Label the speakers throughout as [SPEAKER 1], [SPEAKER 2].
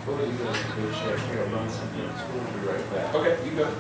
[SPEAKER 1] What are you going to do? Check here, run something at school, we'll be right back. Okay, you go.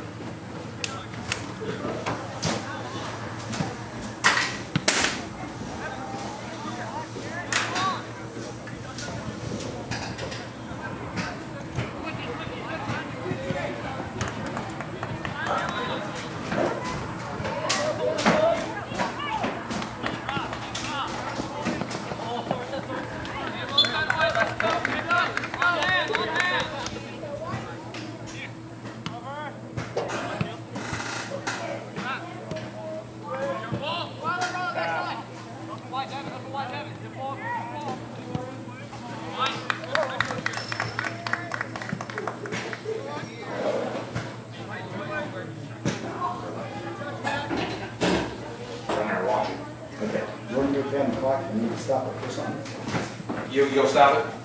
[SPEAKER 2] Stop it for something.
[SPEAKER 1] You'll stop it?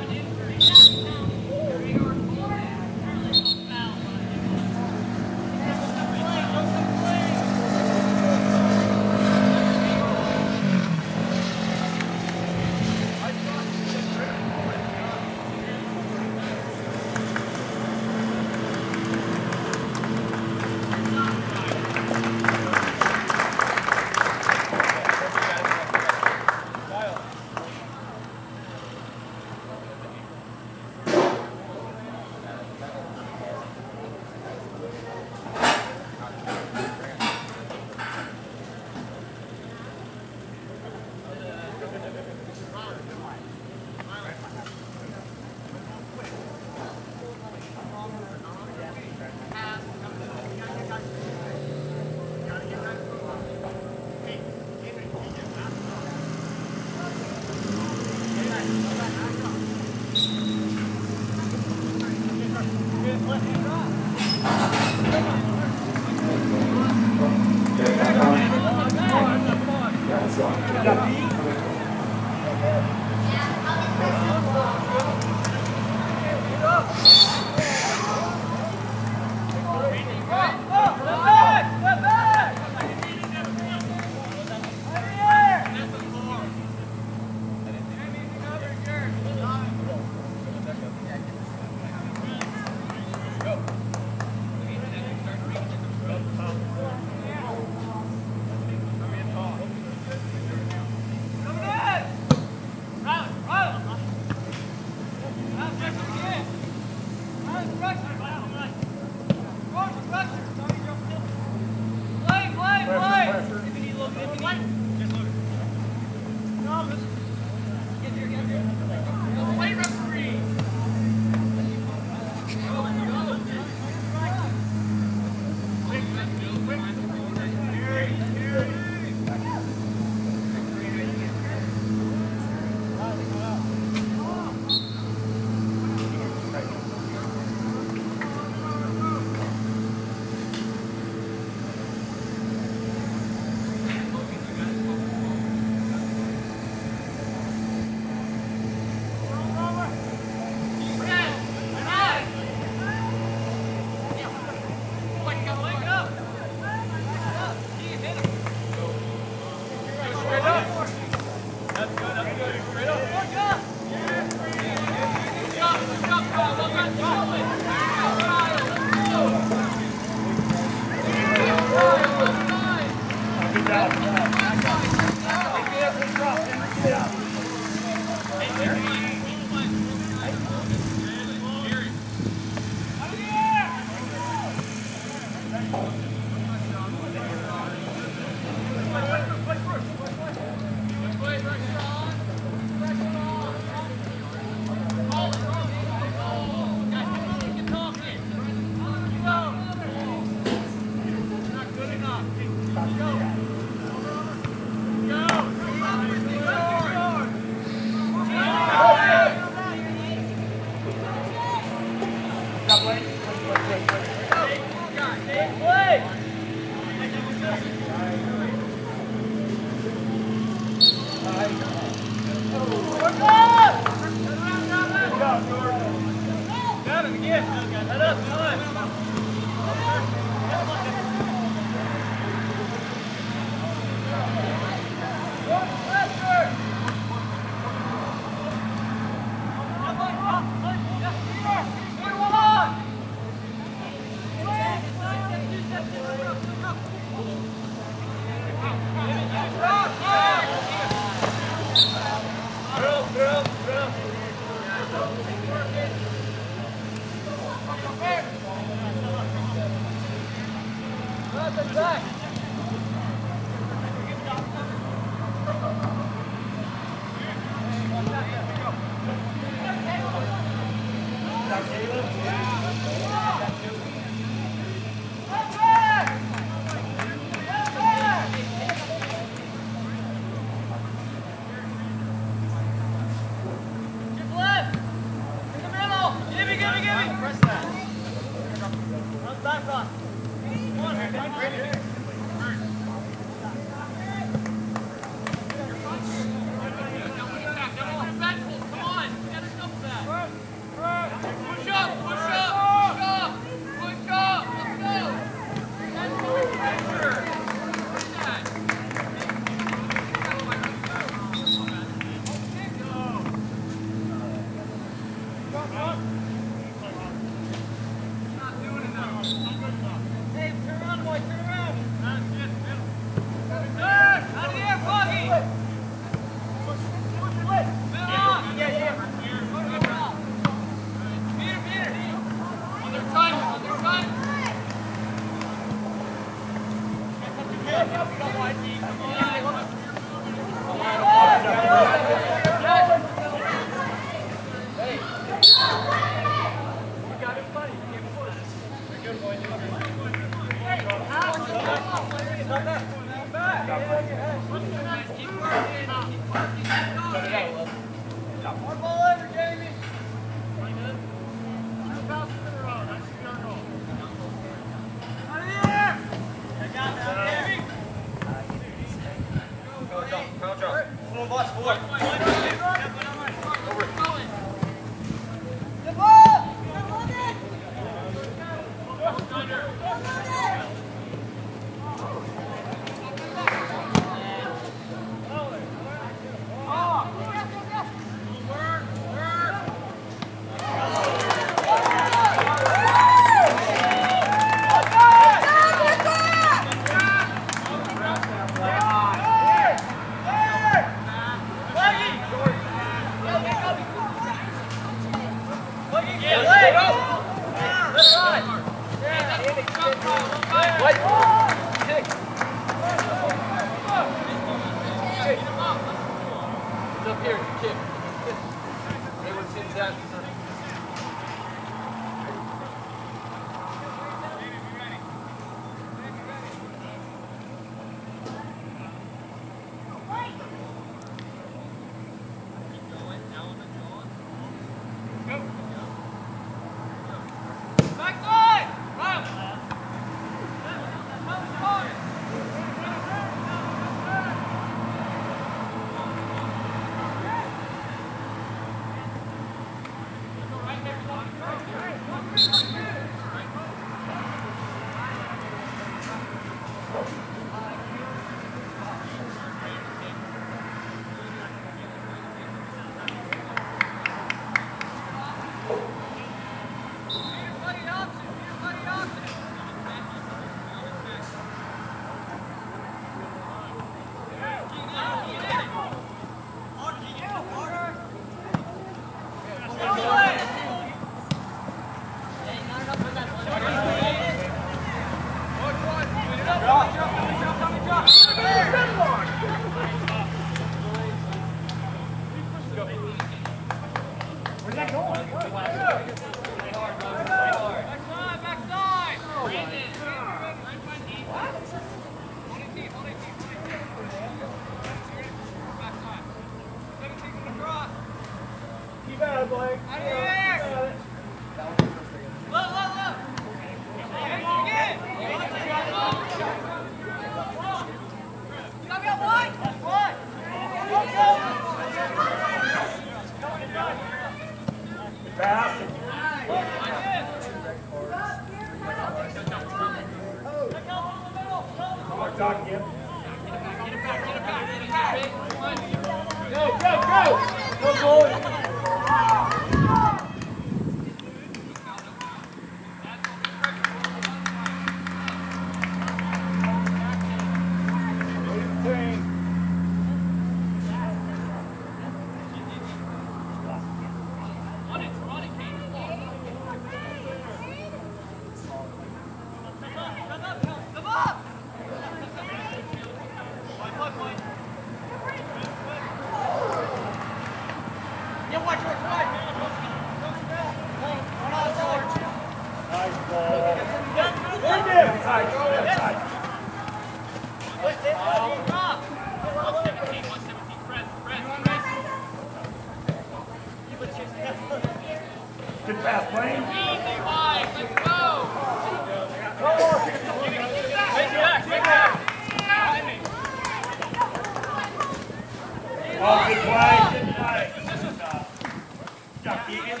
[SPEAKER 2] Oh, good play, good play. Good job, Keegan.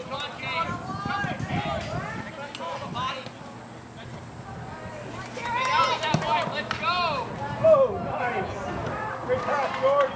[SPEAKER 3] Let's go!
[SPEAKER 2] Oh, nice. Great pass, George.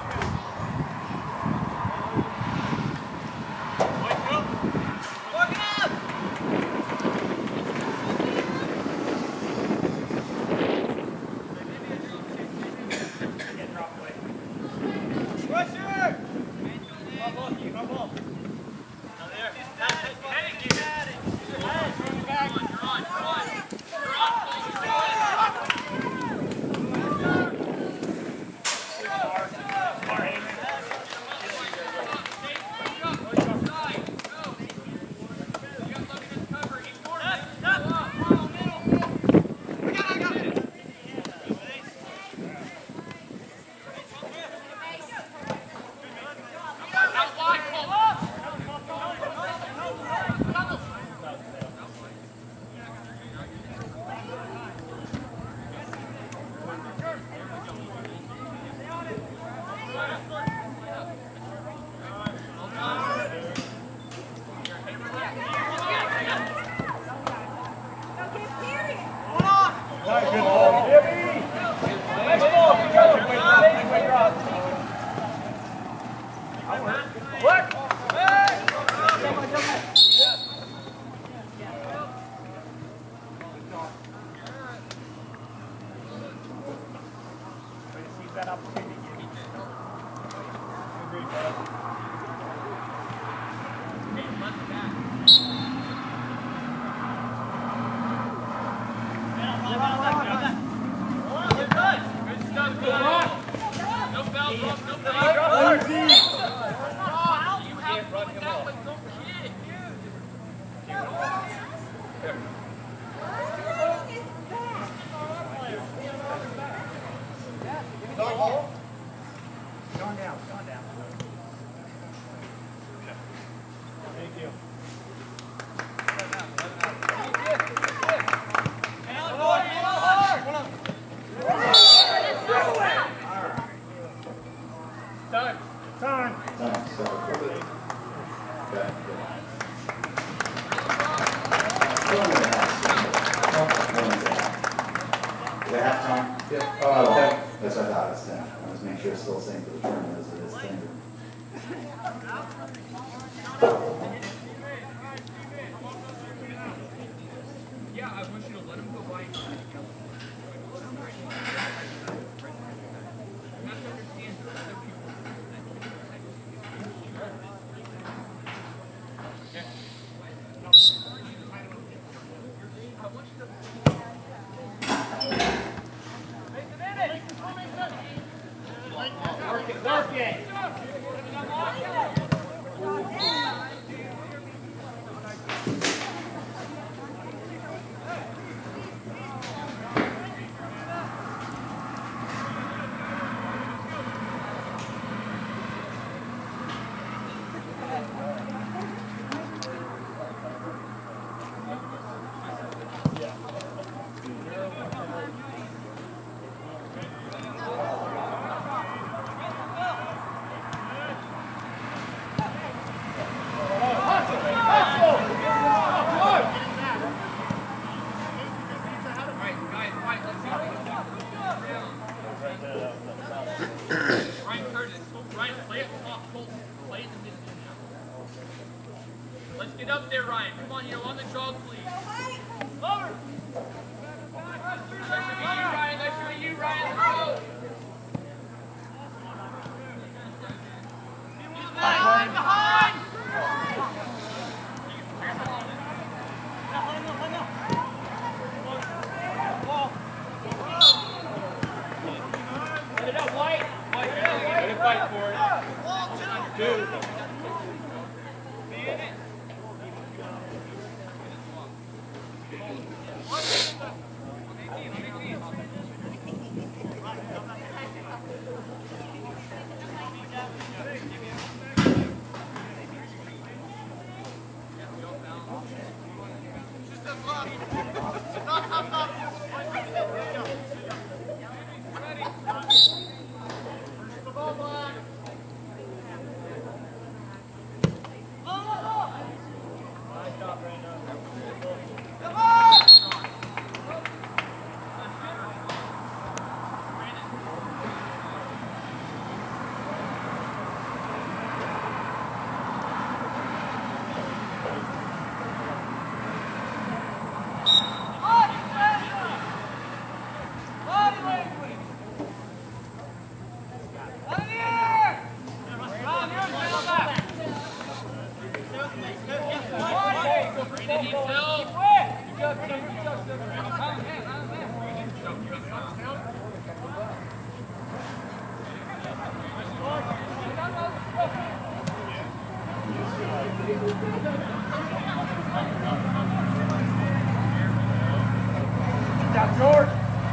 [SPEAKER 2] Down, George.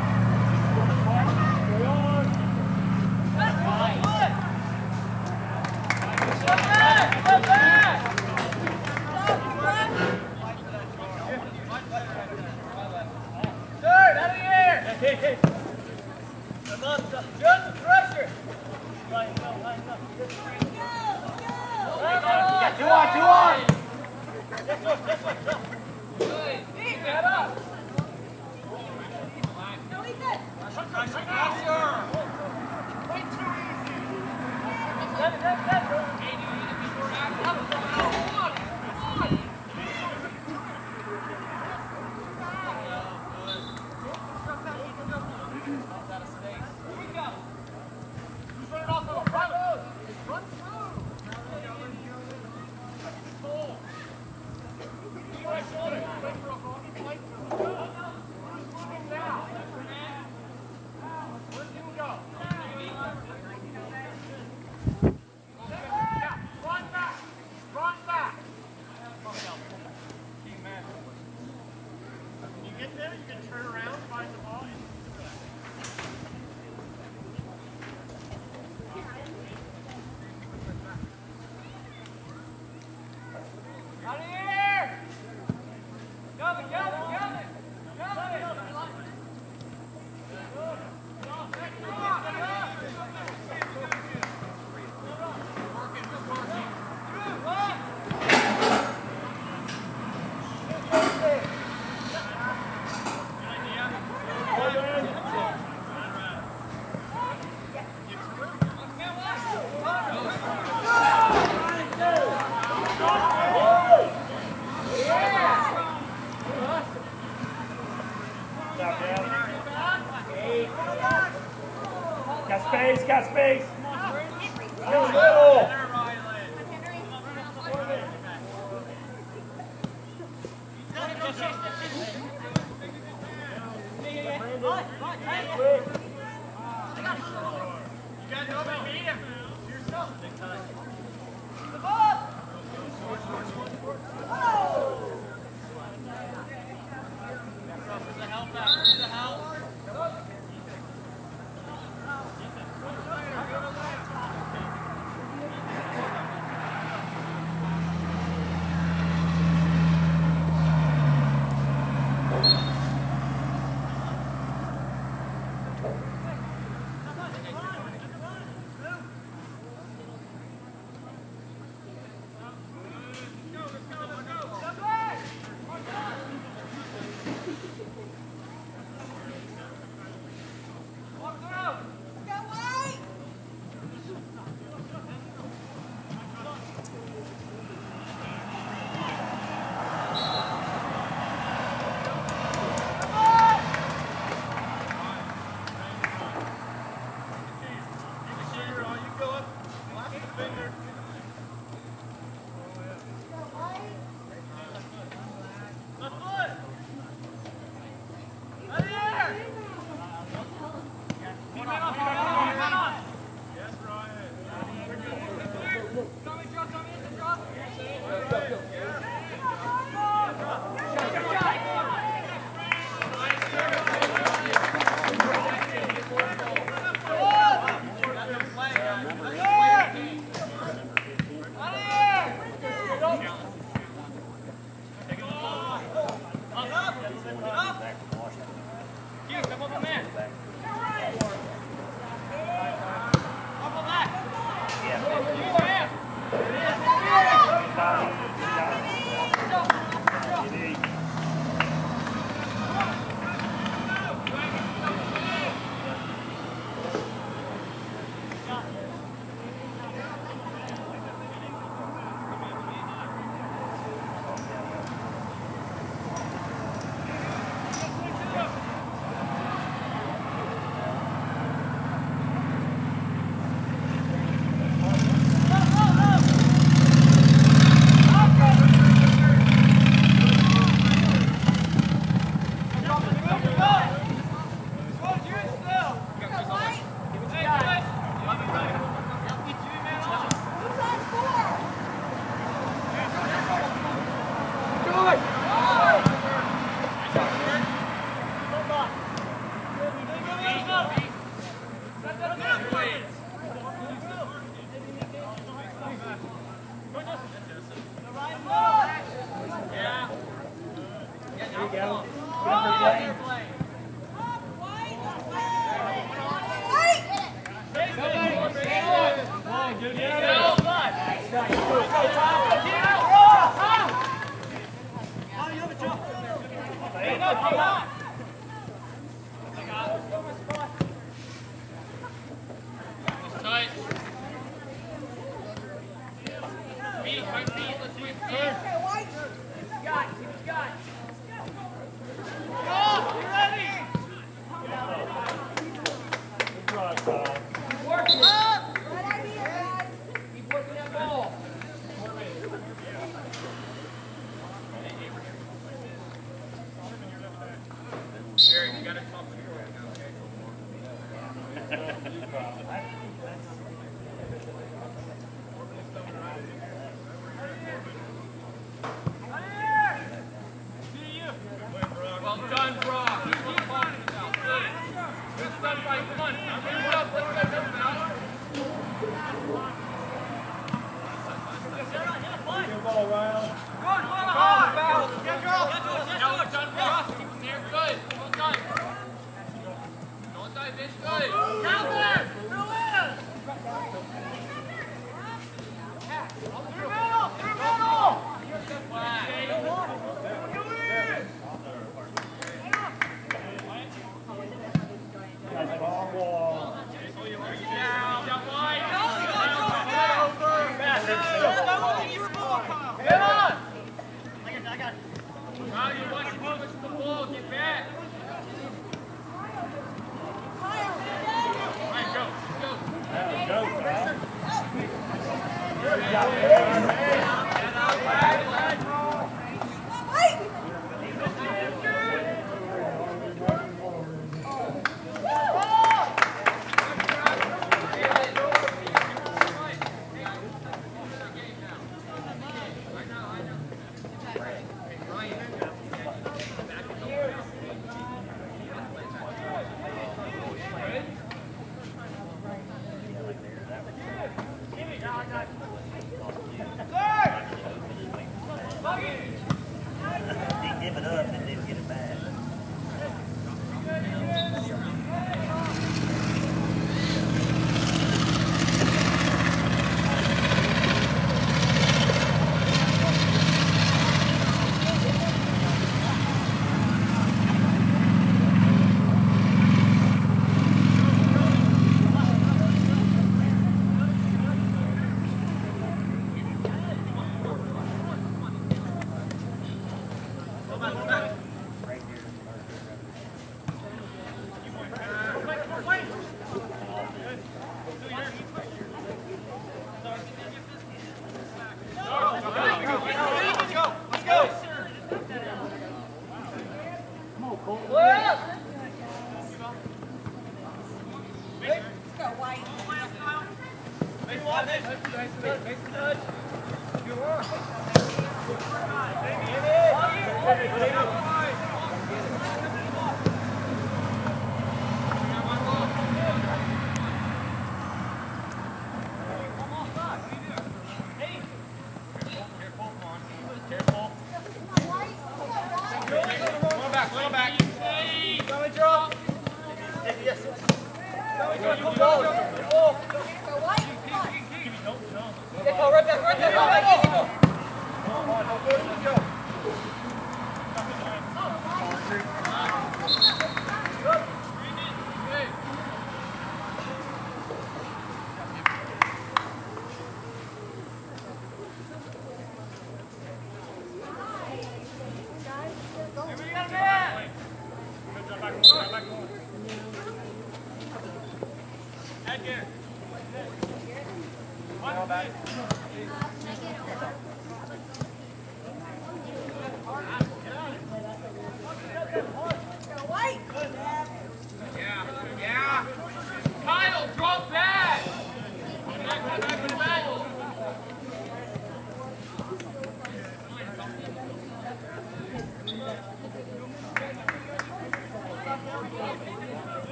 [SPEAKER 2] Got space. Go little.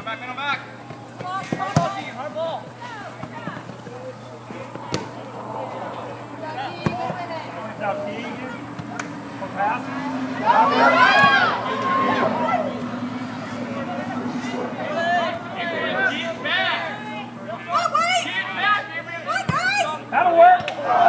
[SPEAKER 2] That'll work.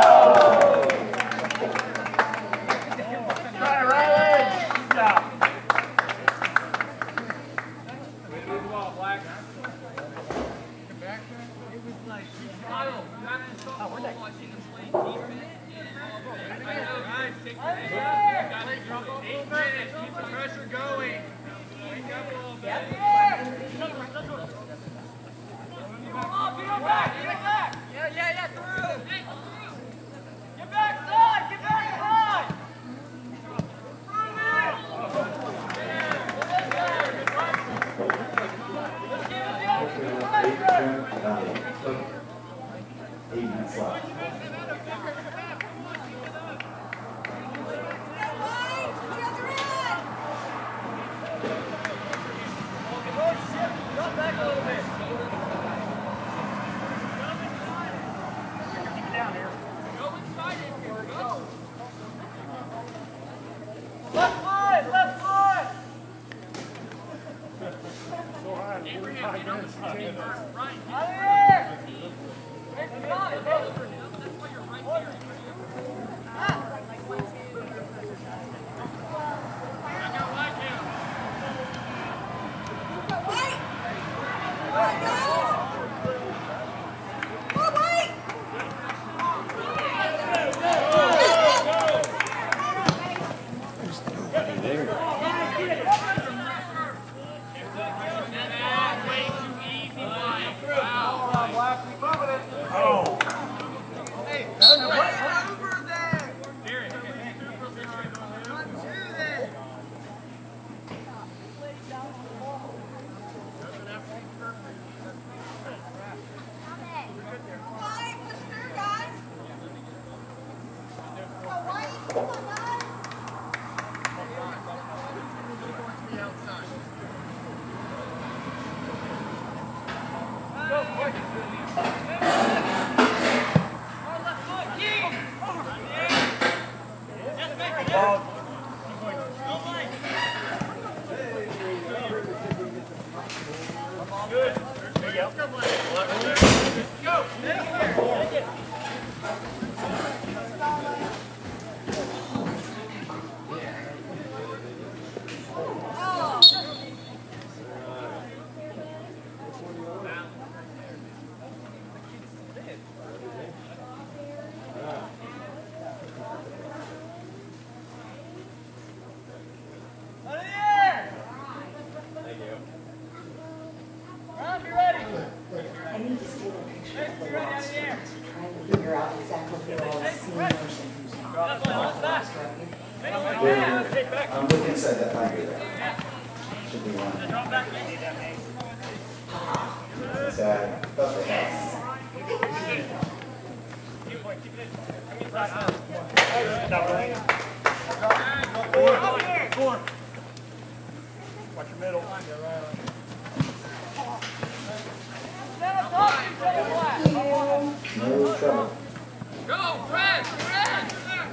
[SPEAKER 4] I'm looking inside that binder there. Should be one. Sad. About the half.
[SPEAKER 2] Watch your middle.
[SPEAKER 4] No trouble.
[SPEAKER 3] Go, Fred! Fred!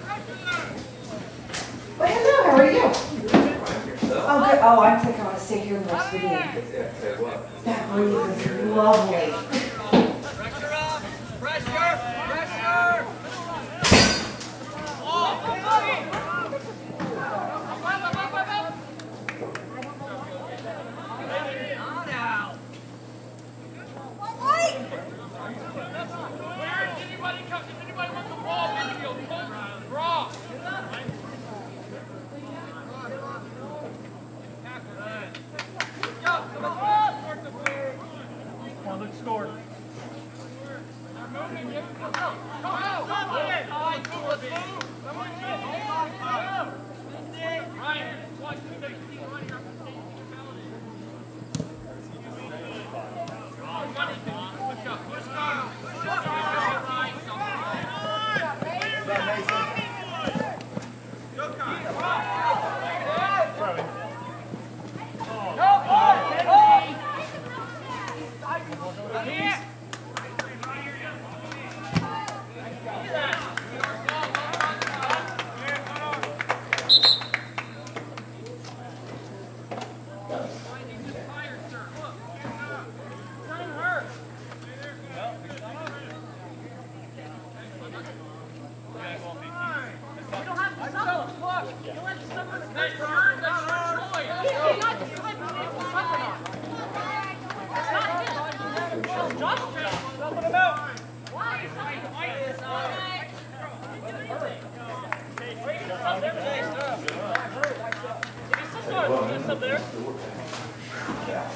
[SPEAKER 5] Well, hello, how are you? Oh, good. Oh, I think I want to stay here and watch the game. That breeze is lovely.
[SPEAKER 3] Pressure up! Pressure! Pressure! If anybody wants the ball, midfield, draw.
[SPEAKER 2] Come on, look score.
[SPEAKER 3] Go, go, go! Let's move!
[SPEAKER 2] there.
[SPEAKER 4] Yeah.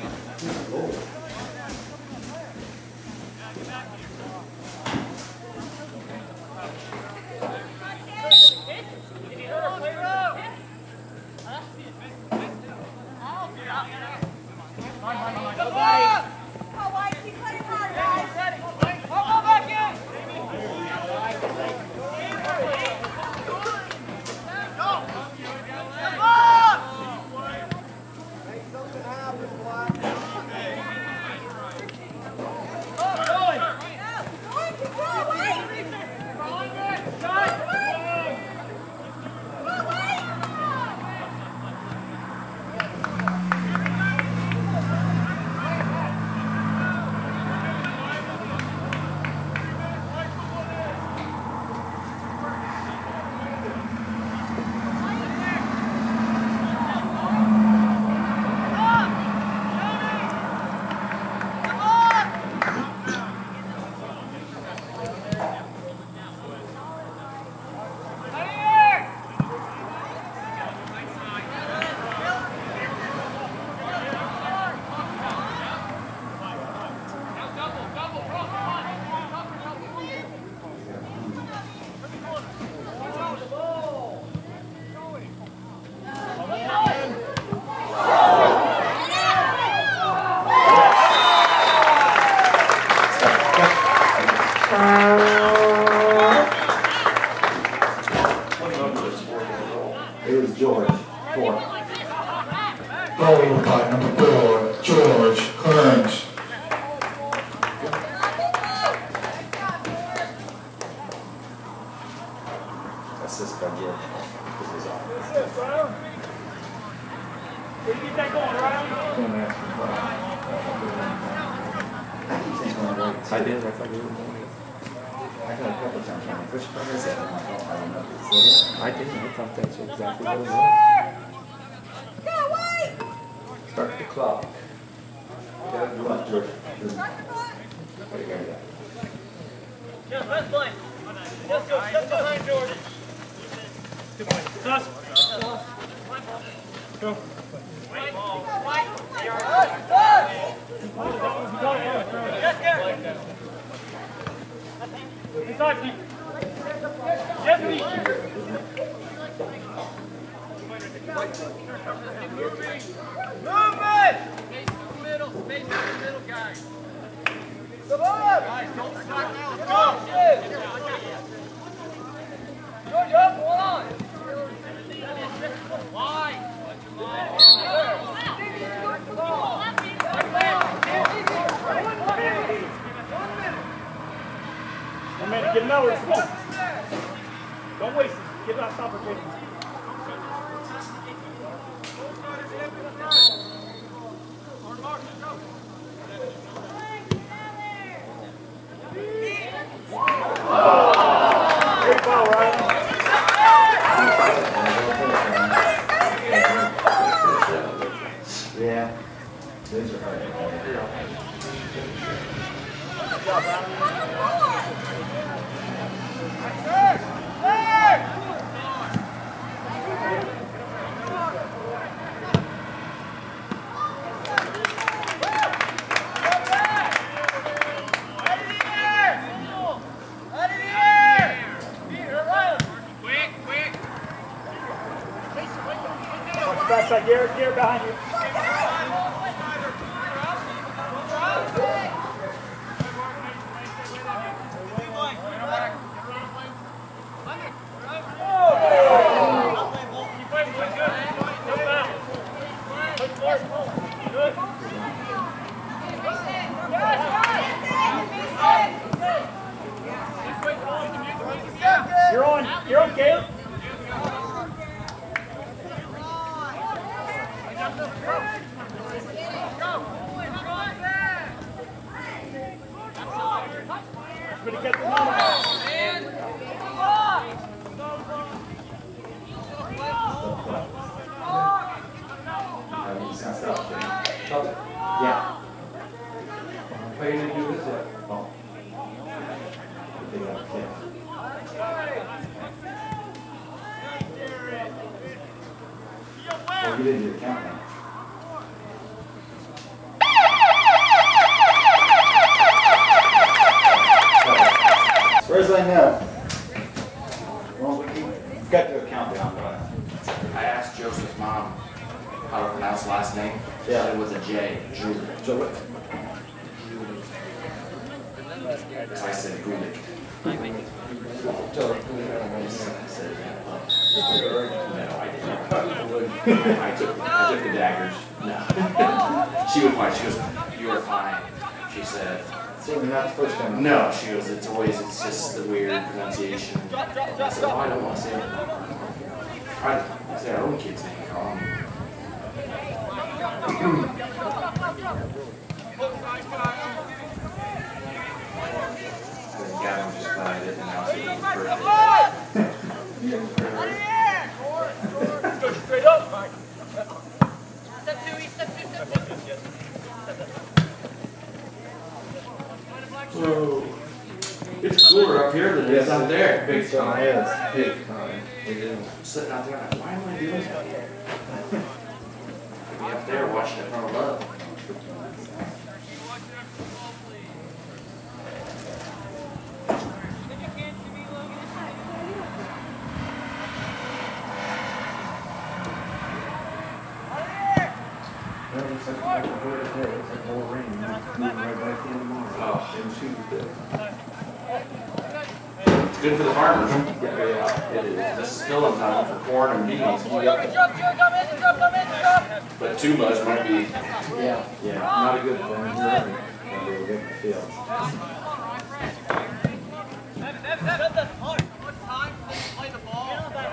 [SPEAKER 4] It was George. 4.
[SPEAKER 6] Goal by number 4, George Kearns.
[SPEAKER 4] Assist by George. This is off.
[SPEAKER 2] Keep that going, right?
[SPEAKER 4] I keep thinking I'm right.
[SPEAKER 1] I did, I thought you were doing
[SPEAKER 4] I got a couple times trying to push by this. I don't know. Is
[SPEAKER 1] it. I didn't, I thought that's exactly what it was.
[SPEAKER 4] Start the clock. You want George.
[SPEAKER 2] Yeah, best play. Let's go. Step behind George. Good play. Sus. Go. Wait. Yes, Garrett. Inside, Pete. Yes, Pete. Movement!
[SPEAKER 3] Space in the middle, guys.
[SPEAKER 2] Come on!
[SPEAKER 3] Guys, don't stop now.
[SPEAKER 2] Let's go! George, up, hold on!
[SPEAKER 3] Line.
[SPEAKER 2] One minute, get another one. Come on. Don't waste it. Get that stopper, kid. Great foul, Ryan.
[SPEAKER 4] Yeah. Those are hard.
[SPEAKER 2] Good job, Ryan. Backside, Garrett behind you. You're on, Caleb. Gonna get the moment.
[SPEAKER 4] Yeah. How are you going to do this? Oh. You didn't do the countdown. As far as I know. Well, we've got to do a countdown, but
[SPEAKER 7] I asked Joseph's mom how to pronounce the last name.
[SPEAKER 4] Yeah.
[SPEAKER 7] It was a J. Julie.
[SPEAKER 4] Julie.
[SPEAKER 7] So I said Gulick. I said, no, I didn't. I took the daggers. No. She was fine. She goes, you were fine. She said,
[SPEAKER 4] Certainly not the first time.
[SPEAKER 7] no. She goes, it's just the weird pronunciation. I said, oh, I don't want to say it. Try to say our own kid's name wrong. Then Gavin just glad I didn't announce it was his birthday.
[SPEAKER 2] Go straight up, Mike.
[SPEAKER 3] Step two, step two, step two.
[SPEAKER 7] Whoa. It's cooler up here than it is out there.
[SPEAKER 1] Big time. Yes, big time. We didn't.
[SPEAKER 7] Sitting out there, like, why am I doing that? I'd be up there watching it from above.
[SPEAKER 1] That looks like a good day. It's like more rain. Moving right back in tomorrow.
[SPEAKER 7] Oh.
[SPEAKER 1] And Tuesday.
[SPEAKER 7] It's good for the farmers.
[SPEAKER 1] Yeah, it is.
[SPEAKER 7] This is filling time for corn and beans.
[SPEAKER 2] Drop, come in.
[SPEAKER 7] But too much might be.
[SPEAKER 1] Yeah, not a good thing. You're right. That will get the field.
[SPEAKER 3] Play the ball.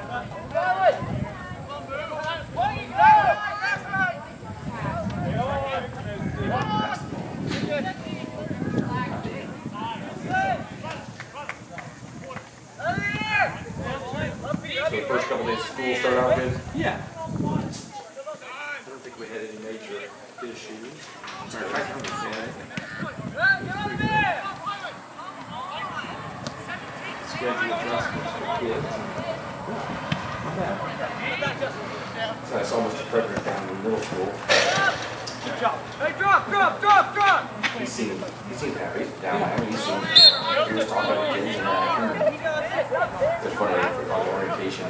[SPEAKER 1] So the first couple days of school start out good?
[SPEAKER 7] Yeah.
[SPEAKER 1] I don't think we had any major issues.
[SPEAKER 7] Matter of fact, I'm gonna say
[SPEAKER 1] Schedule adjustments for kids. Not bad. So I saw Mr. Frederick down in middle school.
[SPEAKER 2] Good job. Hey, drop.
[SPEAKER 7] he seemed happy down there. He was talking to kids and that. It's funny for the orientation.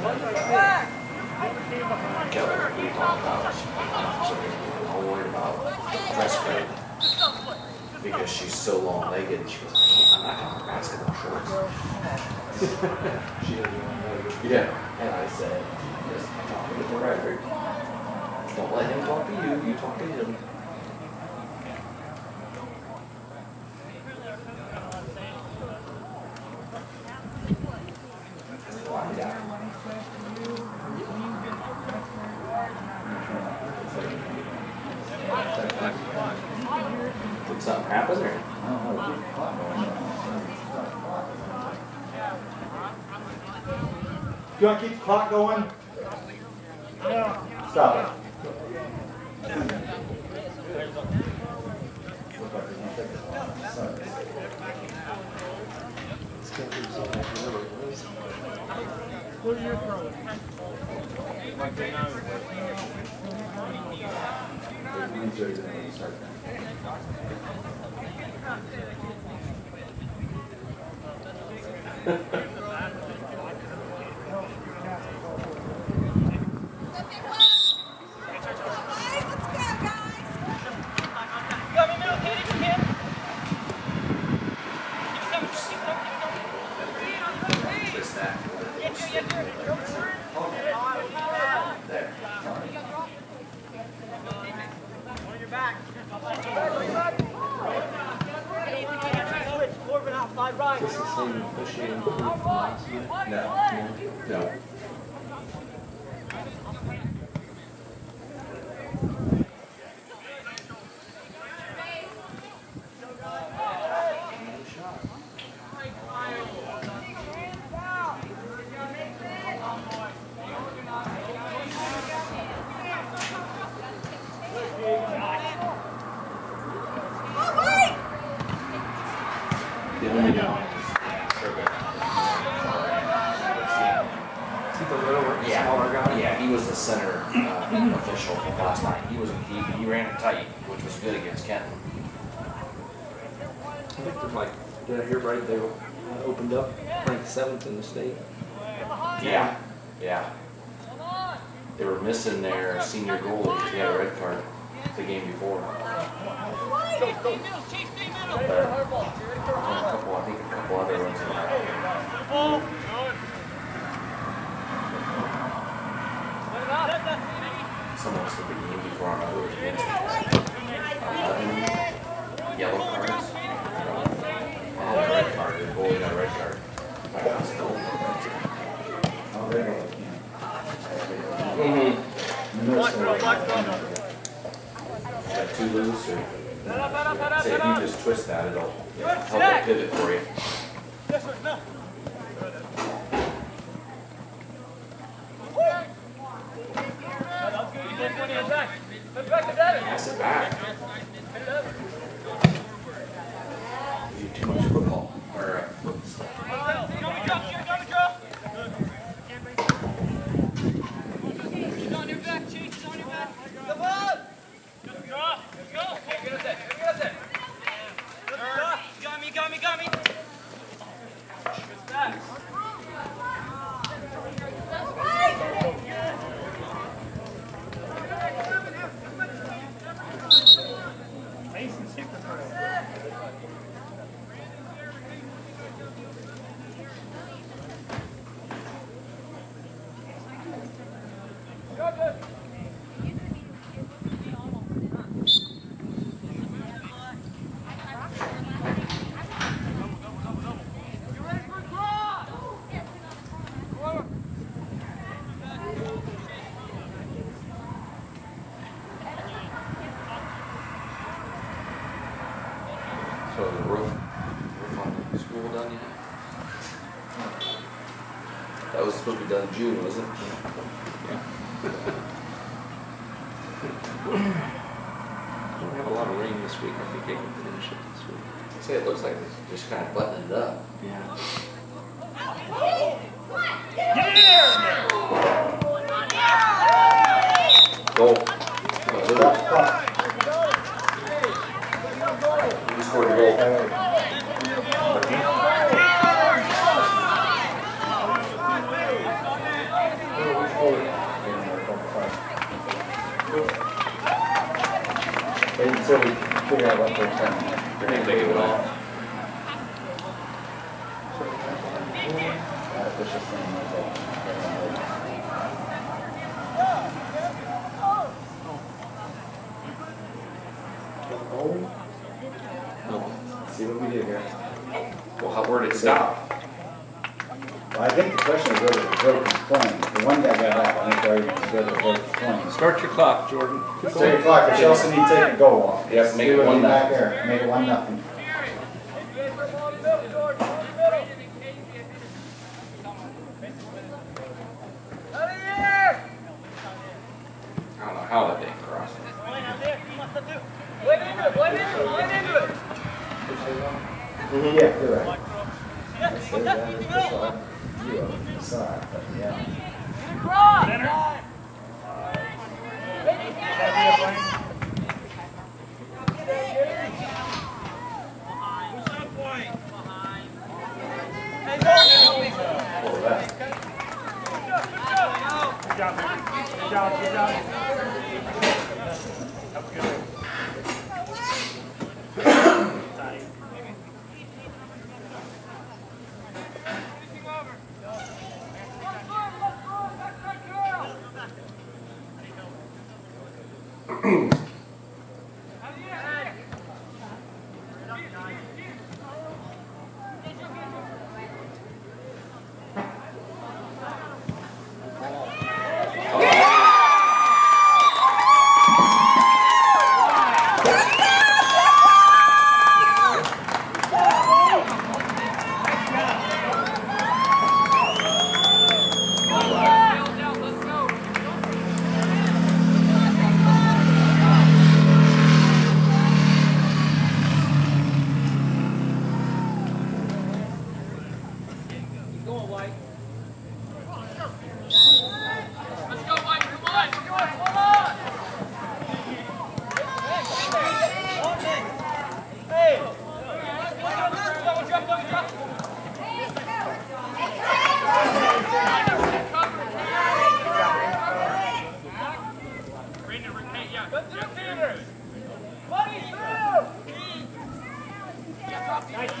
[SPEAKER 7] Kelly, we talked about all worried about dress code because she's so long-legged. And she goes, I'm not having basketball shorts.
[SPEAKER 1] She doesn't want to.
[SPEAKER 7] Yeah. And I said, just talking to Frederick. Don't let him talk to you. You talk to him. Find out. Did something happen or?
[SPEAKER 4] You want to keep the clock going? No. Stop it.
[SPEAKER 2] Where's your pro?
[SPEAKER 7] There.
[SPEAKER 1] Is this the same officiating crew from last year?
[SPEAKER 7] No. No. The only
[SPEAKER 1] Is he the little, smaller guy?
[SPEAKER 7] Yeah, he was the center official. official last night. He ran it tight, which was good against Kenton.
[SPEAKER 1] I think there's like, did I hear right? They were opened up, ranked 7th in the state.
[SPEAKER 7] Yeah, yeah. They were missing their senior goalie because he had a red card the game before. But, I think a couple other ones in there. Someone was the game before on who was against 11 yellow cards. And a red card. The goalie got a red card.
[SPEAKER 4] Oh, they go.
[SPEAKER 7] Got 2 loose or say if you just twist that, it'll help it pivot for you. Pass it back. You do too much football or foot stuff.
[SPEAKER 2] Got me.
[SPEAKER 7] So the roof on the school done yet? That was supposed to be done in June, wasn't it?
[SPEAKER 1] Yeah. We don't have a lot of rain this week. I think they can finish it this week.
[SPEAKER 7] I'd say it looks like it's just kind of buttoning it up.
[SPEAKER 1] Yeah.
[SPEAKER 7] Goal. Who scored the goal?
[SPEAKER 4] Until we figure out what they're saying.
[SPEAKER 7] They're going to take it off.
[SPEAKER 4] Artificial thing is
[SPEAKER 1] No.
[SPEAKER 4] let's see what we do here.
[SPEAKER 7] Well, where did it stop?
[SPEAKER 4] Well, I think the question is whether the vote is playing. The one guy got out. I think the argument is whether the vote is playing.
[SPEAKER 1] Start your clock, Jordan.
[SPEAKER 4] 3 o'clock, but you also need to take a goal off.
[SPEAKER 7] Yep, make it
[SPEAKER 4] Do
[SPEAKER 7] 1-0.
[SPEAKER 4] back there. Make it 1-0.
[SPEAKER 7] I don't know how that didn't cross.
[SPEAKER 4] Yeah, you're right. That's the official view of the side, but yeah. Pull that.
[SPEAKER 2] Good job, man. Good job, good job. That was good.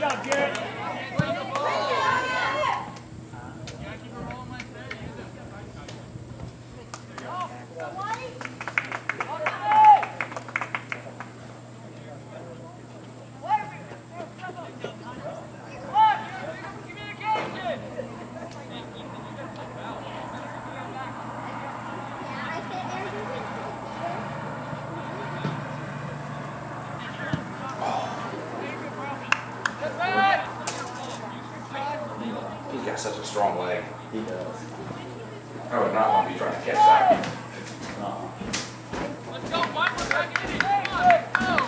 [SPEAKER 7] He's got such a strong leg.
[SPEAKER 4] He does.
[SPEAKER 7] I would not want to be trying to catch that.
[SPEAKER 3] Let's go, Mike. We're back in it. Come on, let's go.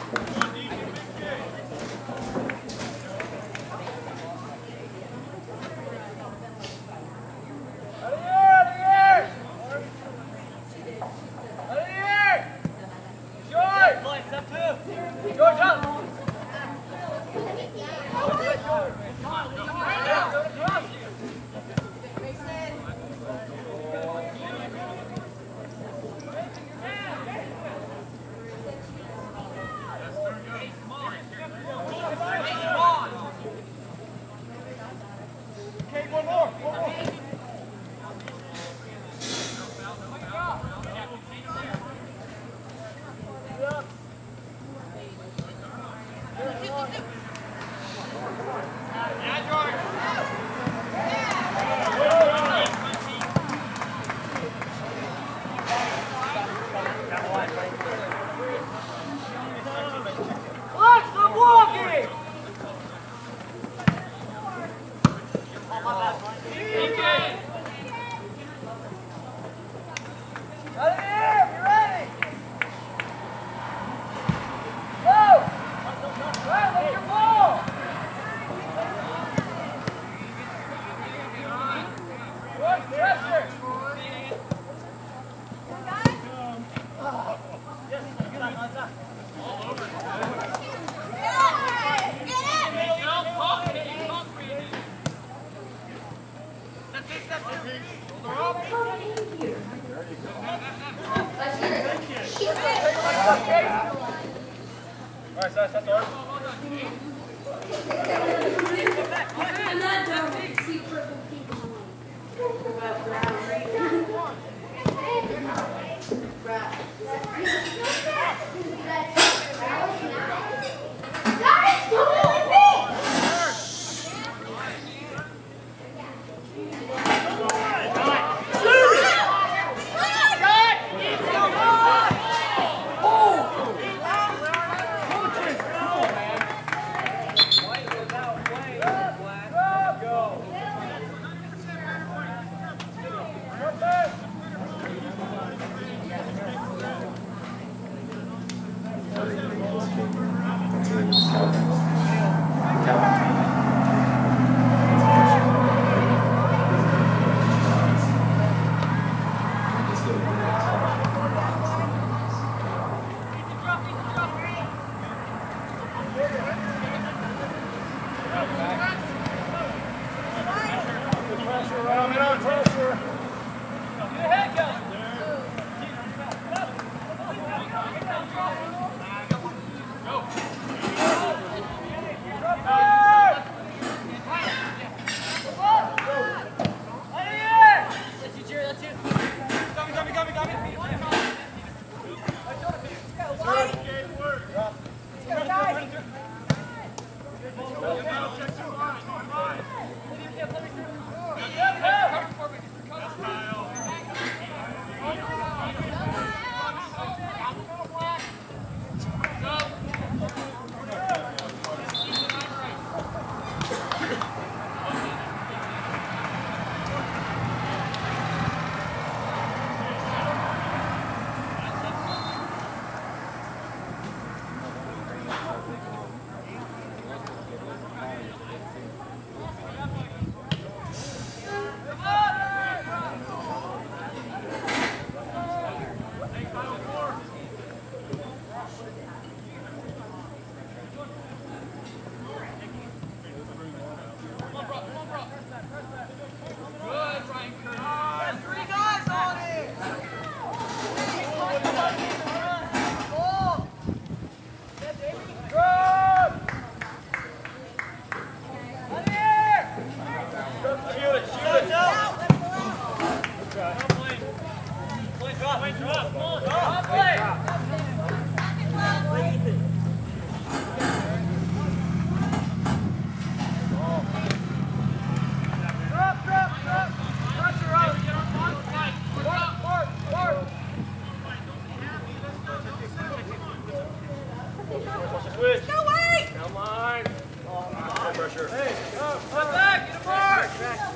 [SPEAKER 2] Switch. Go away. Come on. Oh, pressure. Hey, go. Step back. Get a mark.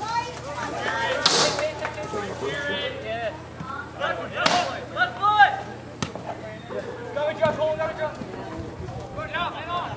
[SPEAKER 2] Yeah. Left foot. Got me, Josh. Hold on. Got me, Josh. Good job. Hang on.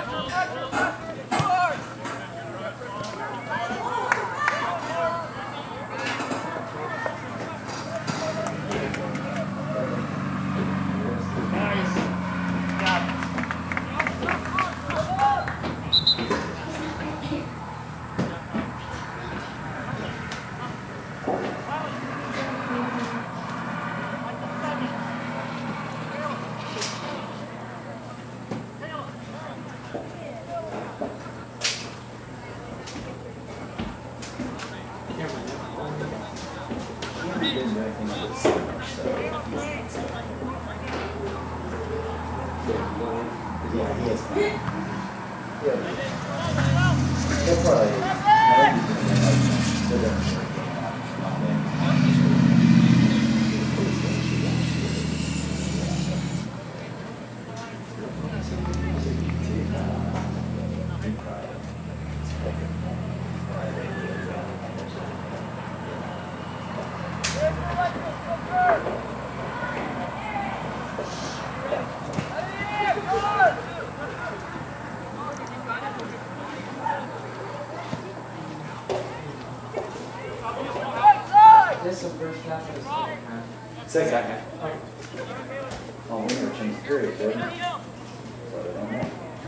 [SPEAKER 4] Second half. Oh, we never changed the period, did we? But I don't know.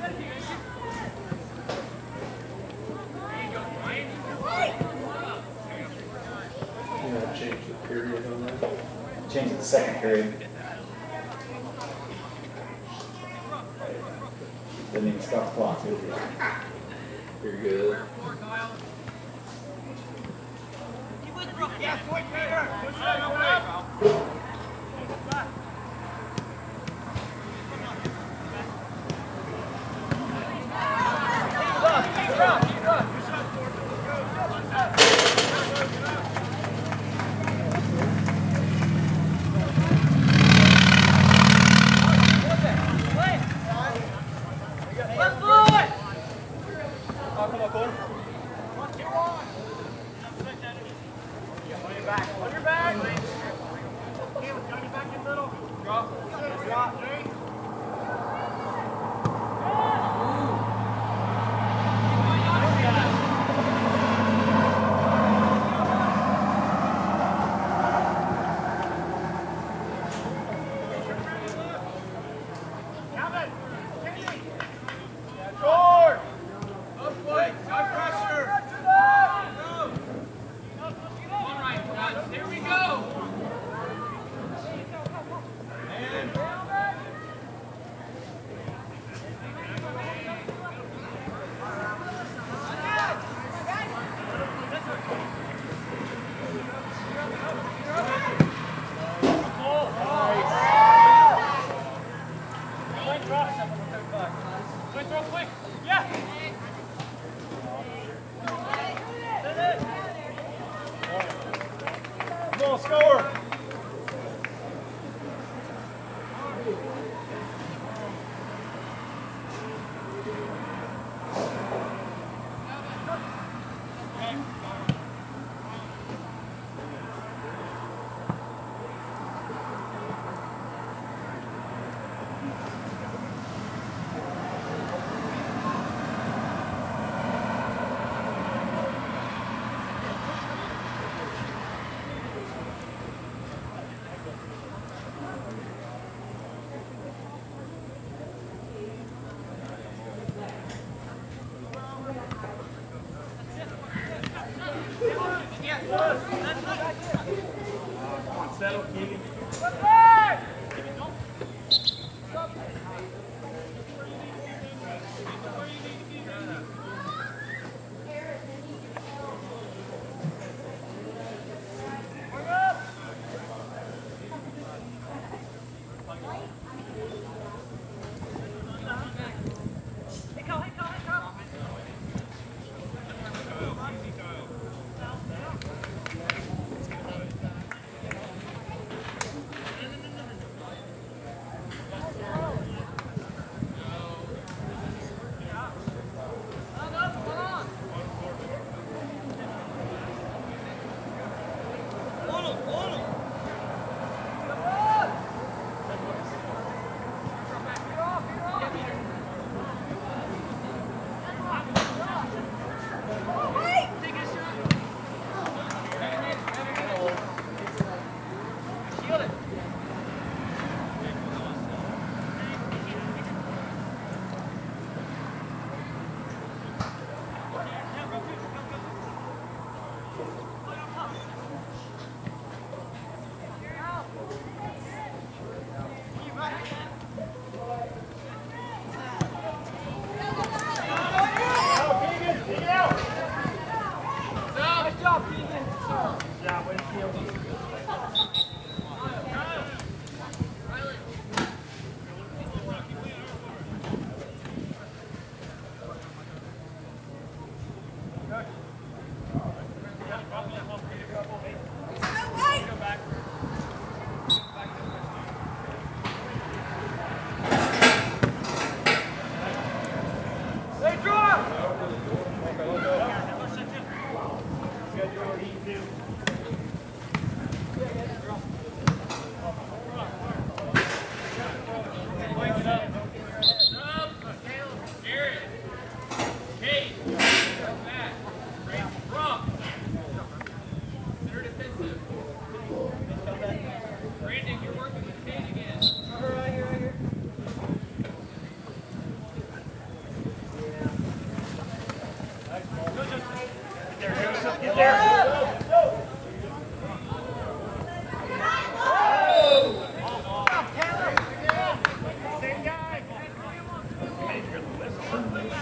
[SPEAKER 1] You know, change the period on that.
[SPEAKER 4] Change it to second period. Didn't even stop the clock, did we?
[SPEAKER 1] You're good.
[SPEAKER 2] Yeah, quick, Peter. Push that away.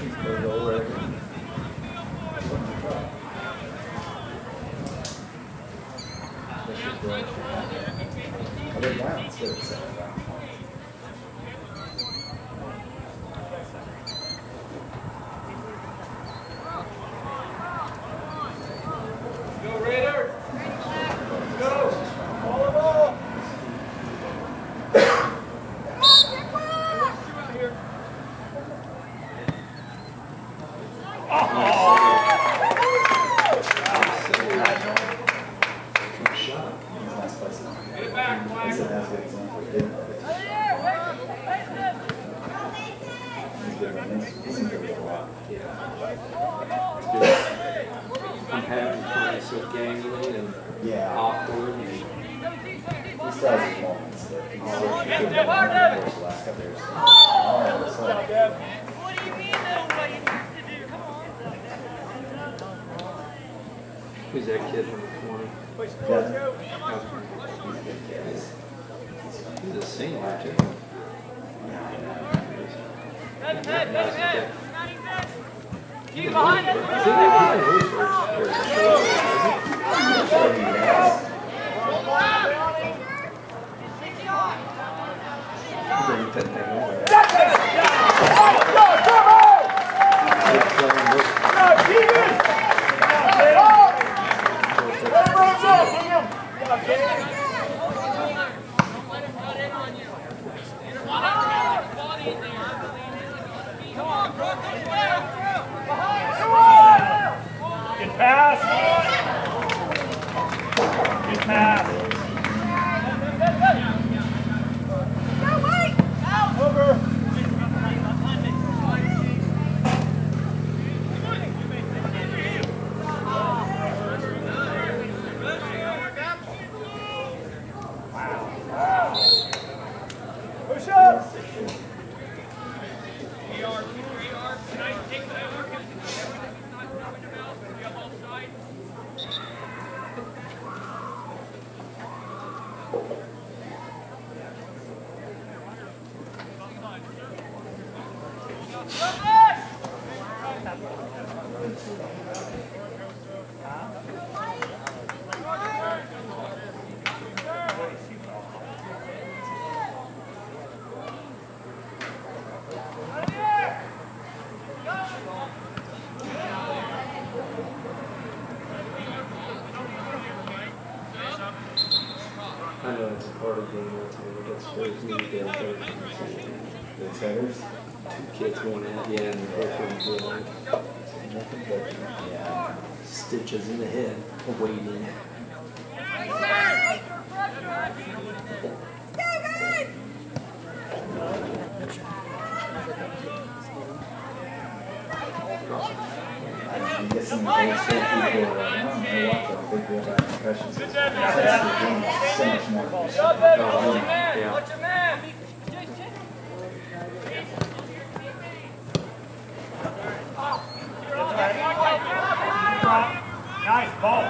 [SPEAKER 1] Who's that kid number 20? He's a singer too.
[SPEAKER 2] Keep behind it.
[SPEAKER 3] Good pass. Good pass. Over. Push up.
[SPEAKER 1] I know it's a part of being able to that's very easy to
[SPEAKER 4] The centers?
[SPEAKER 1] two kids going at yeah, and they're both really good.
[SPEAKER 4] Nothing but, yeah.
[SPEAKER 1] Stitches in the head, waiting.
[SPEAKER 4] I'm guessing the old school people are like, I don't know what the big deal about concussions is. The game is so much more.
[SPEAKER 1] Yeah.
[SPEAKER 3] Nice ball.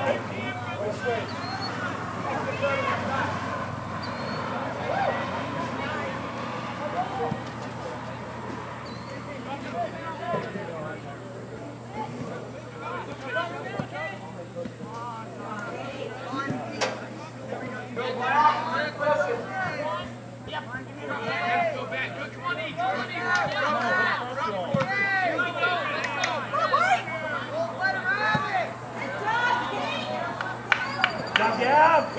[SPEAKER 3] Gab.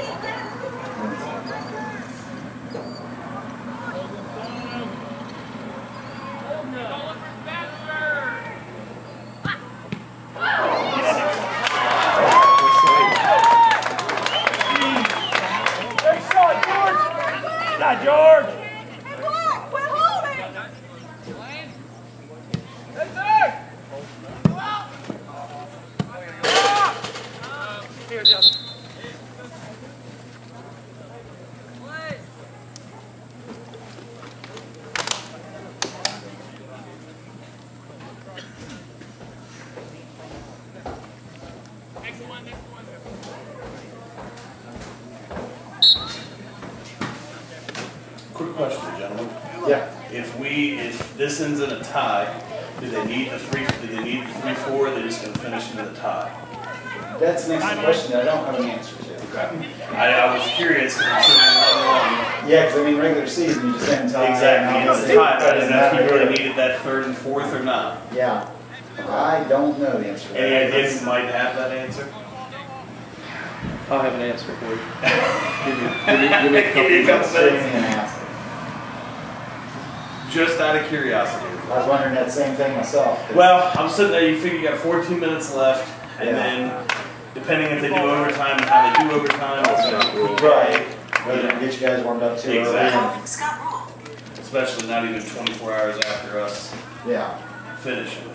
[SPEAKER 3] George!
[SPEAKER 2] Hey, what? Quit holding! Hey, sir! Go out! Here, Justin.
[SPEAKER 8] Quick question, gentlemen.
[SPEAKER 4] Yeah.
[SPEAKER 8] If this ends in a tie,
[SPEAKER 7] Do they need the 3-4, or are they just going to finish into the tie?
[SPEAKER 4] That's the next question that I don't have an answer to.
[SPEAKER 7] Okay. I was curious because I'm sitting there
[SPEAKER 4] Yeah, because I mean, regular season, you just end tie.
[SPEAKER 7] exactly, it's a tie. I didn't know if you really needed that 3rd and 4th or not.
[SPEAKER 4] Yeah. I don't know the answer to that.
[SPEAKER 7] Any ideas you might have that answer?
[SPEAKER 1] I'll have an answer for you. give me a couple
[SPEAKER 7] minutes. Just out of curiosity.
[SPEAKER 4] I was wondering that same thing myself.
[SPEAKER 7] Well, I'm sitting there, you figure you got 14 minutes left, and then depending if they do overtime and how they do overtime, it's going to be
[SPEAKER 4] right. Whether to get you guys warmed up too
[SPEAKER 7] exactly. Especially not even 24 hours after us finishing.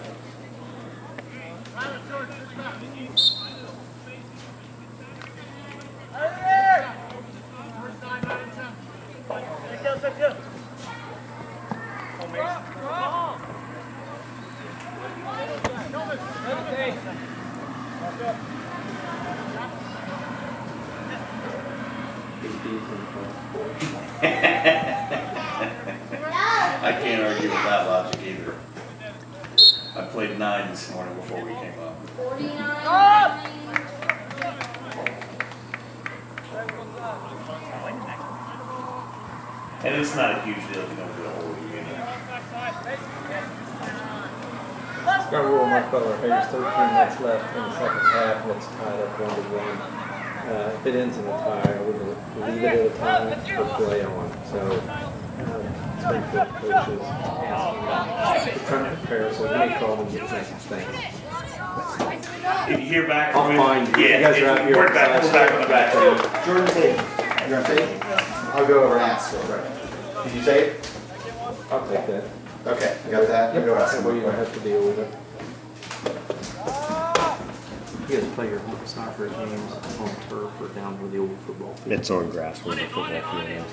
[SPEAKER 7] I can't argue with that logic either. I played 9 this morning before we came up.
[SPEAKER 8] 49.
[SPEAKER 7] And it's not a huge deal if you don't get a whole game.
[SPEAKER 1] Got a rule in my color. Hey, there's 13 minutes left in the second half, and it's tied up 1-1. If it ends in a tie, we're going to leave it at a tie or play on. So, Springfield coaches are trying to prepare, so we may call them the next thing.
[SPEAKER 7] If you hear back
[SPEAKER 1] I'll
[SPEAKER 7] from
[SPEAKER 1] find you. You guys are out here.
[SPEAKER 7] We're back on the back.
[SPEAKER 4] Jordan, take it. You're going to take it? I'll go over and ask her. Right. Did you take it?
[SPEAKER 1] I'll take that.
[SPEAKER 4] Okay, you got that?
[SPEAKER 1] Yep.
[SPEAKER 4] Go ask
[SPEAKER 1] That
[SPEAKER 4] her.
[SPEAKER 1] way you don't have to deal with it. You guys play your soccer games on turf or down with the old football field?
[SPEAKER 9] It's on grass where the football field is.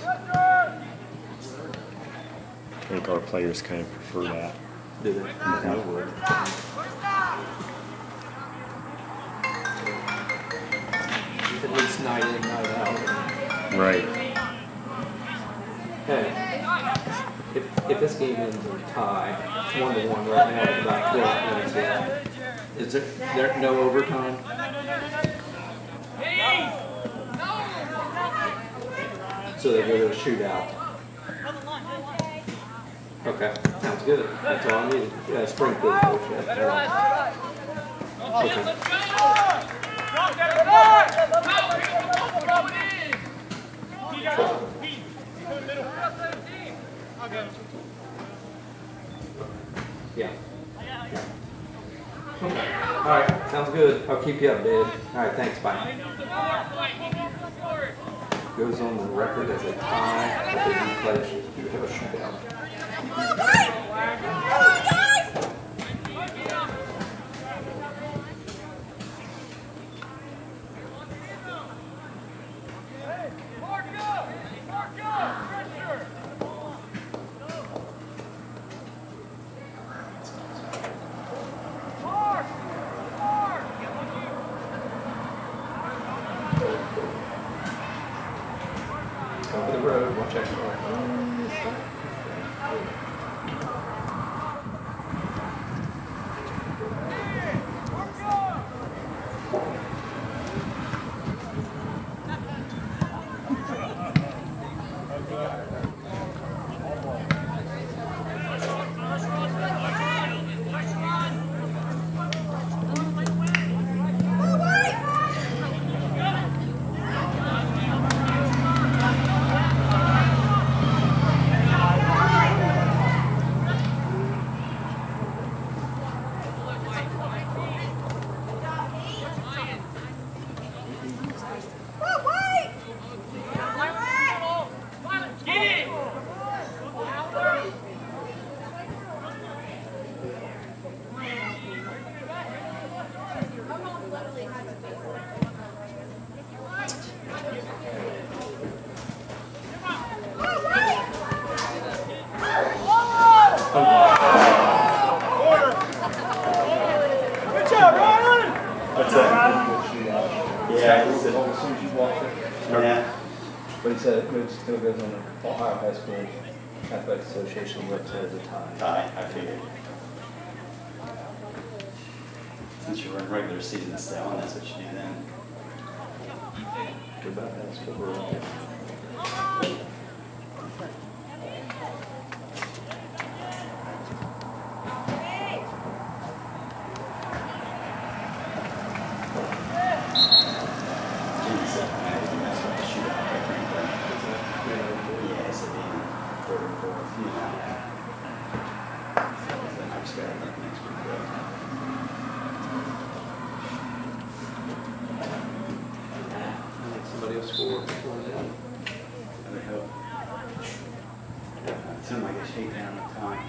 [SPEAKER 9] I think our players kind of prefer that.
[SPEAKER 1] Do they? I would. At least night in, night out.
[SPEAKER 9] Right.
[SPEAKER 1] Hey, if this game ends in a tie, it's 1-1 right now with about 12 minutes left. Is there no overtime? So they go to a shootout. Okay, sounds good. That's all I needed. Springfield coach. Yeah. Okay. All right, sounds good. I'll keep you updated. All right, thanks. Bye. Goes on the record as a tie, but they do play. You have a shootout. Top of the road, watch out. But he said it still goes on the Ohio High School Athletic Association website as a tie.
[SPEAKER 7] I figured. Once you run regular season style, and that's what you do then.
[SPEAKER 1] Good about that score right there.
[SPEAKER 7] Jimmy said, I think that's what I shoot out there, frankly. Yeah, so being third or fourth, you know. The next guy, I think, next week, though.
[SPEAKER 1] I think somebody will score before then.
[SPEAKER 7] I would hope. It seemed like a shakedown at the time.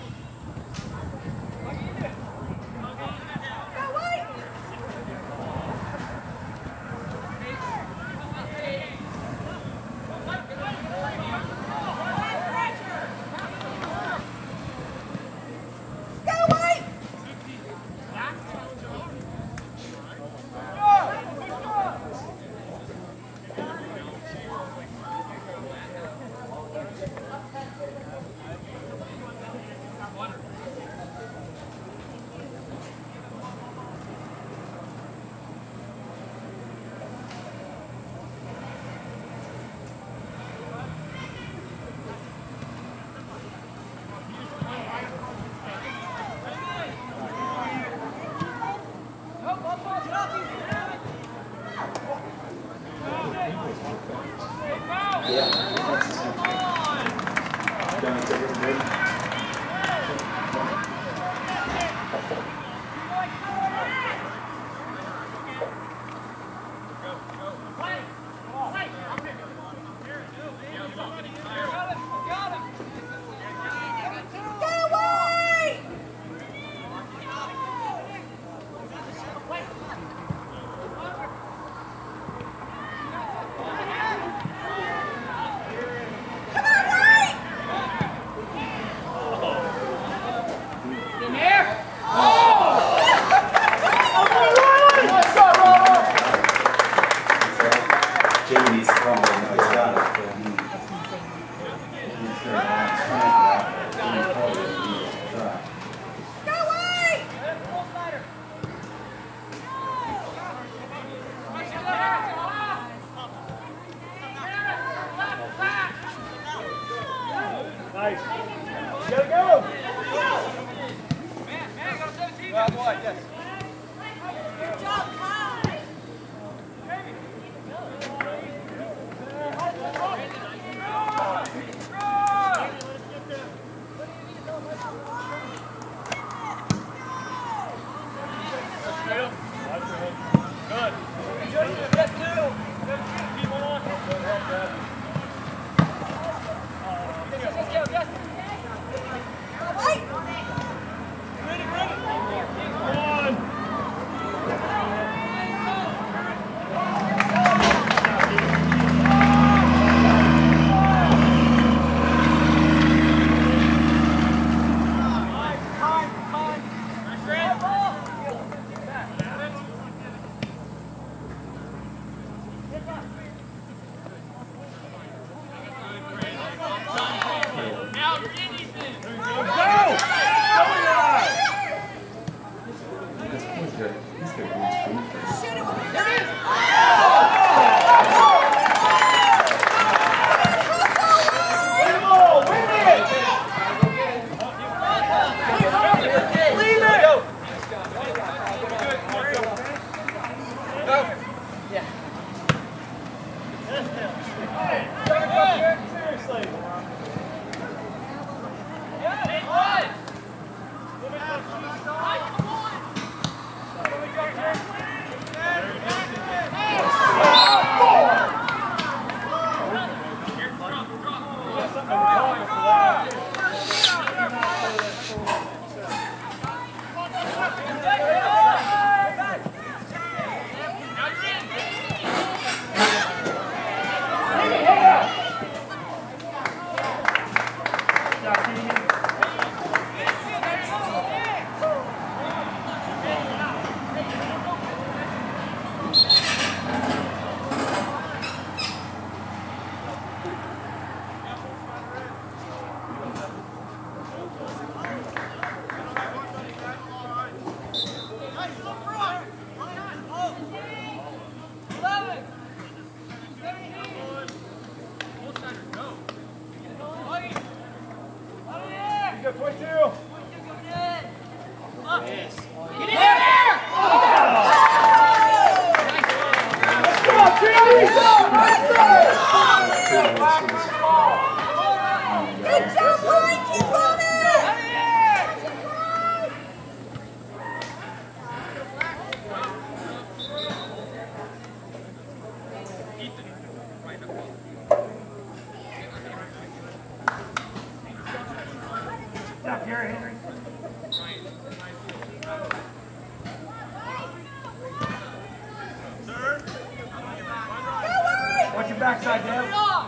[SPEAKER 2] Watch your backside, Dad.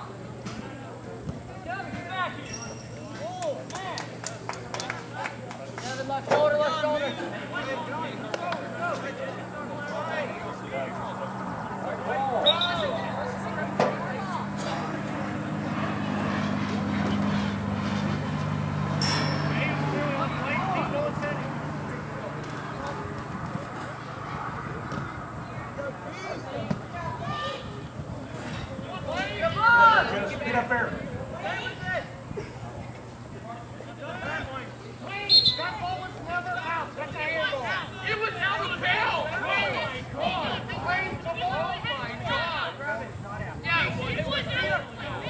[SPEAKER 2] Left shoulder, left shoulder. Get up there.
[SPEAKER 3] It was out of bounds! Oh my God! Oh my God! Yeah, it was out.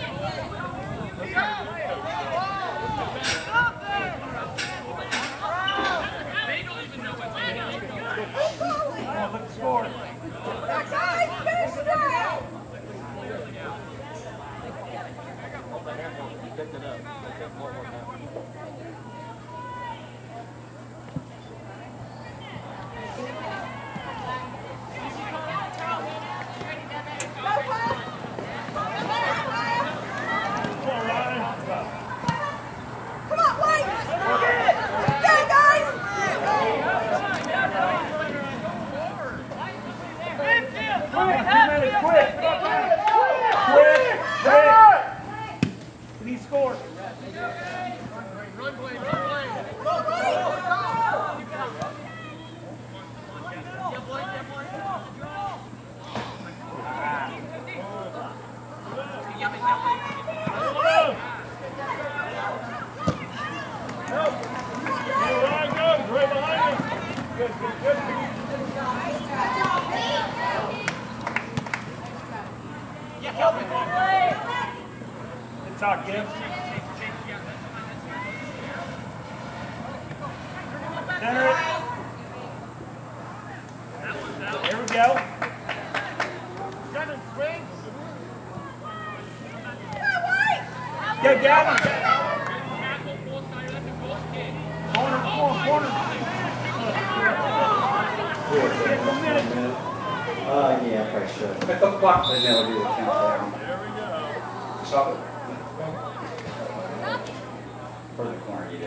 [SPEAKER 3] They don't even know what's happening.
[SPEAKER 2] Come on, look at the score. Talk, Kim. Center it. There we go. Go, Gavin. Corner, corner.
[SPEAKER 1] Yeah, probably should.
[SPEAKER 7] At the clock, they never do the countdown. Stop it. For the corner, you do.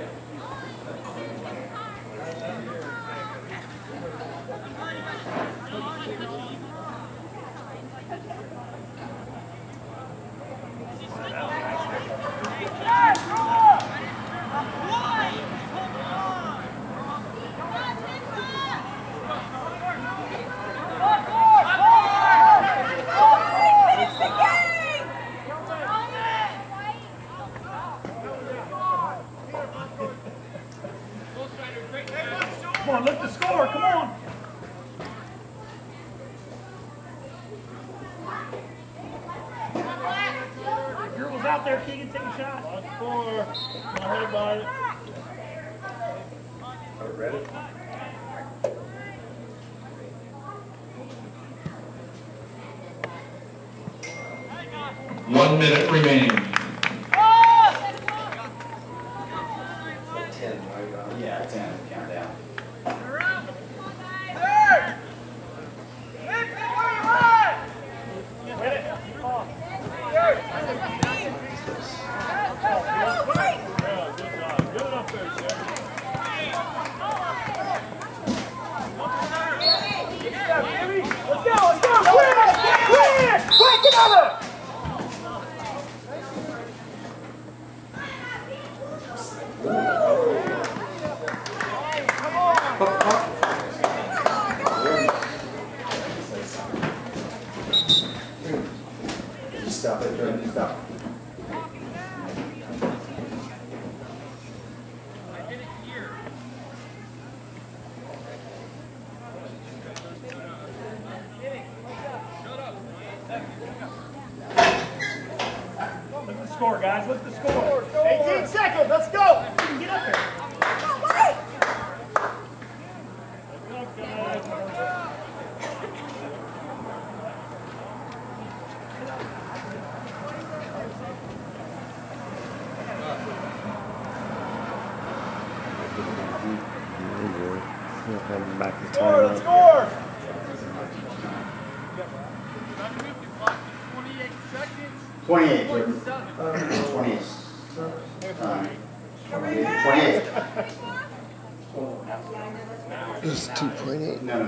[SPEAKER 2] Come on, look the score, come on. Girls out there, Keegan, take a shot.
[SPEAKER 3] Last score. Come on, everybody.
[SPEAKER 7] Ready?
[SPEAKER 6] 1 minute remaining.
[SPEAKER 1] 10, right?
[SPEAKER 7] Yeah, 10. Countdown.
[SPEAKER 1] Stop it, Jordan, stop.
[SPEAKER 2] guys. Look at the score. 18 seconds. Let's go. Get up there.
[SPEAKER 9] Back to
[SPEAKER 2] Score.
[SPEAKER 9] time.
[SPEAKER 2] Let's score.
[SPEAKER 8] 28. 28. 28.
[SPEAKER 9] It's 2.8.
[SPEAKER 8] No.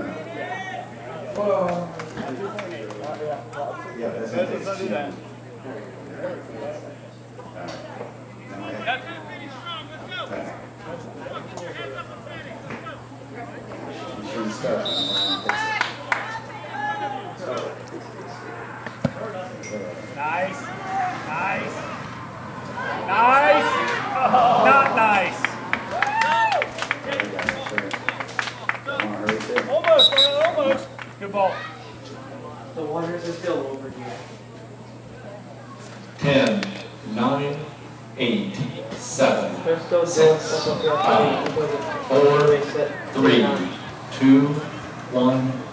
[SPEAKER 8] Yeah, that's
[SPEAKER 2] Let's not do that. Nice. Nice. Nice. Oh, not nice. Almost, almost. Good ball.
[SPEAKER 1] The Warriors are still over here.
[SPEAKER 6] 10, 9, 8, 7,
[SPEAKER 1] They're still
[SPEAKER 6] 6, 5, 4, 3, 2, 1.